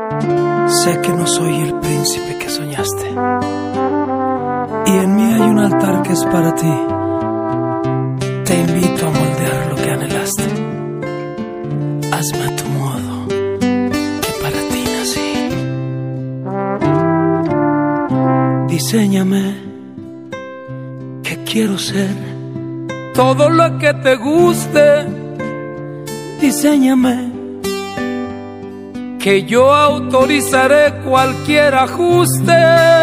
Sé que no soy el príncipe que soñaste, y en mí hay un altar que es para ti. Te invito a moldear lo que anhelaste. Hazme a tu modo, que para ti nací. Diséñame, que quiero ser todo lo que te guste. Diséñame, que yo autorizaré cualquier ajuste.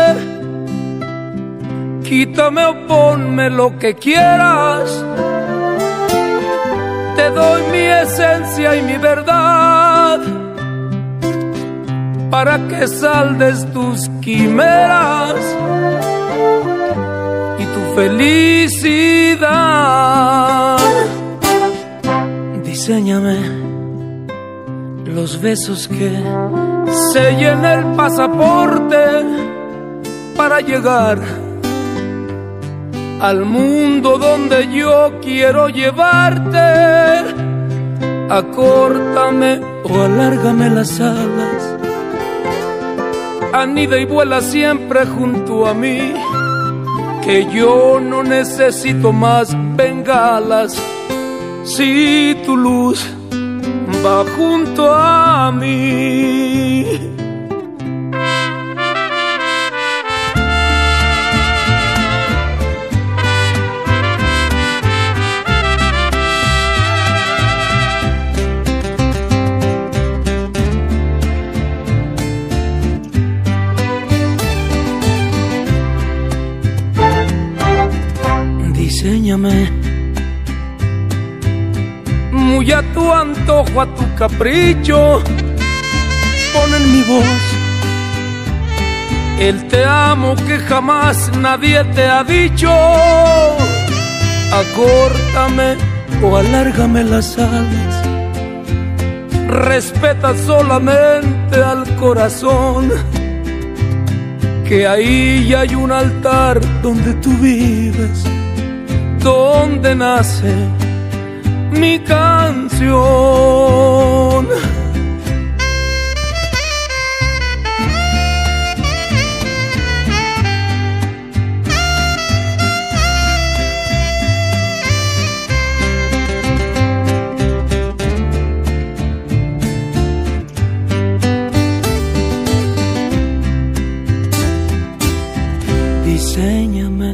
Quítame o ponme lo que quieras. Te doy mi esencia y mi verdad, para que saldes tus quimeras y tu felicidad. Diséñame los besos que sellen el pasaporte para llegar al mundo donde yo quiero llevarte. Acórtame o alárgame las alas, anida y vuela siempre junto a mí, que yo no necesito más bengalas si tu luz va junto a mí. Diséñame muy a tu antojo, a tu capricho. Pon en mi voz el te amo que jamás nadie te ha dicho. Acórtame o alárgame las alas, respeta solamente al corazón, que ahí ya hay un altar donde tú vives, donde nace mi canción. Diséñame.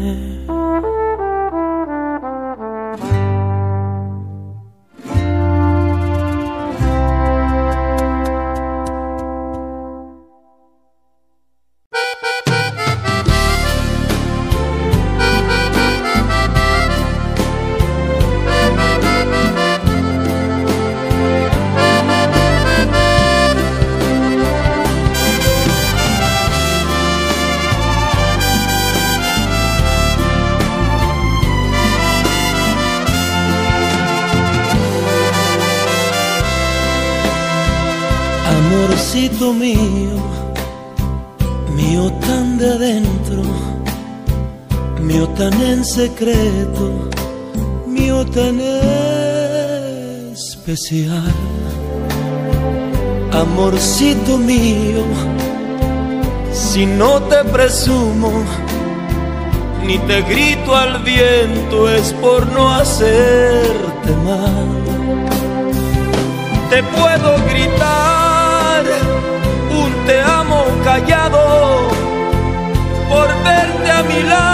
Amorcito mío, mío tan de adentro, mío tan en secreto, mío tan especial. Amorcito mío, si no te presumo, ni te grito al viento, es por no hacerte mal. Te puedo gritar un te amo callado por verte a mi lado.